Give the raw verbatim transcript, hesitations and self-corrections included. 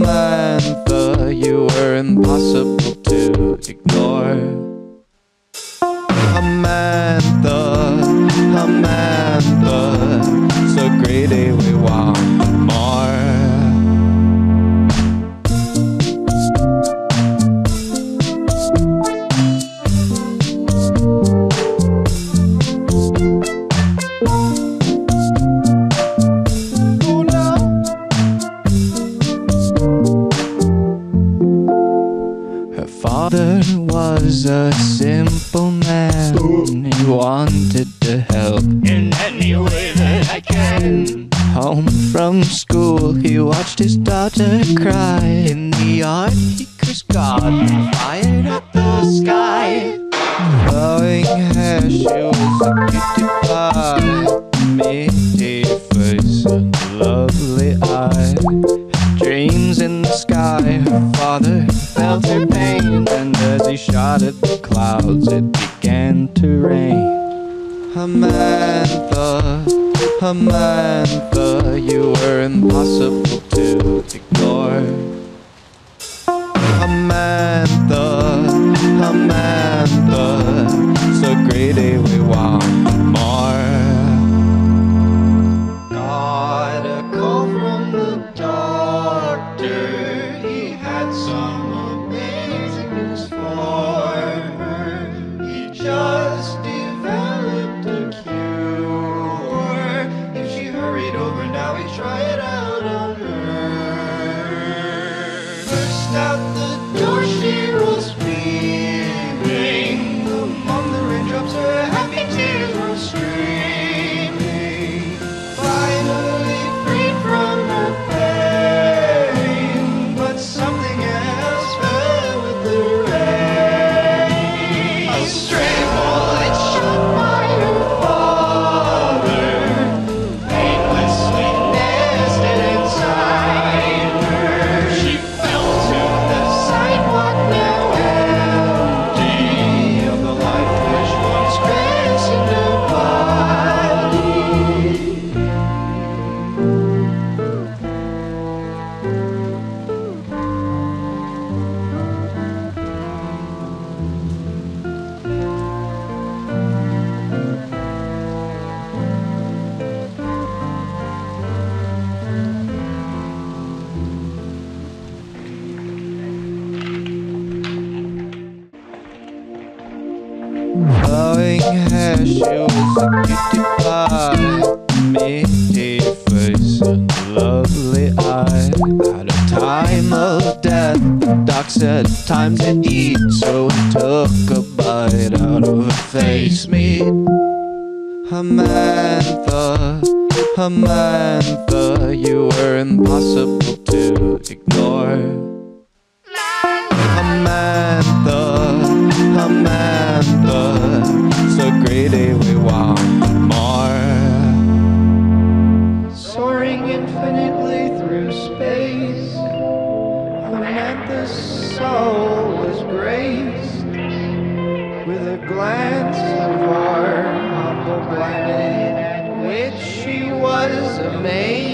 Hamantha, you were impossible to ignore. Hamantha, Hamantha, so greedy we want more. Father was a simple man. He wanted to help in any way that I can. Home from school, he watched his daughter cry. In the yard, he cursed God and fired at the sky. Flowing hair, she was a cutie pie. Meaty face and lovely eye. Dreams in the sky, her father felt her pain, and as he shot at the clouds, it began to rain. Hamantha, Hamantha, you were impossible to ignore. Hamantha, Hamantha, so greedy we want more. Got a call from the doctor. He had some amazing news for her. He just developed a cure. If she hurried over now, he'd try it out on her. Burst out the door, she was weeping. Among the raindrops, her happy tears were streaming. Finally freed from her pain, but something else fell with the rain. A stray bullet shot by her father, painlessly nested inside her. She fell to the sidewalk, now empty of the life which once graced her body. Flowing hair, she was a cutie pie. Meaty face and lovely eye. At a time of death, the doc said time to eat, so he took a bite out of her face meat. Hamantha, Hamantha, you were impossible to ignore. Hamantha, Hamantha, so greedy we want more. Soaring infinitely through space, Hamantha's soul was graced with a glance of our humble planet, which she was amazed.